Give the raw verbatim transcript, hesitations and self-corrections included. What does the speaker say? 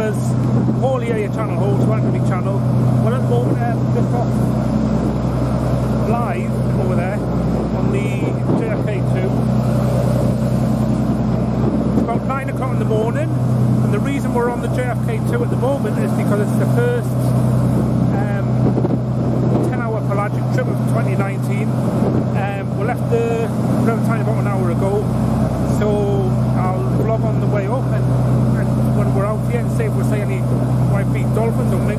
viewers, Paul here, your channel host, welcome to my channel. Well, at the moment, um, just off Blyth over there on the J F K two. It's about nine o'clock in the morning, and the reason we're on the J F K two at the moment is because it's the first um, ten hour pelagic trip of twenty nineteen. Um, we left the river time about an hour ago, so I'll vlog on the way up and, and when we're out here and see if we see any white-beaked dolphins or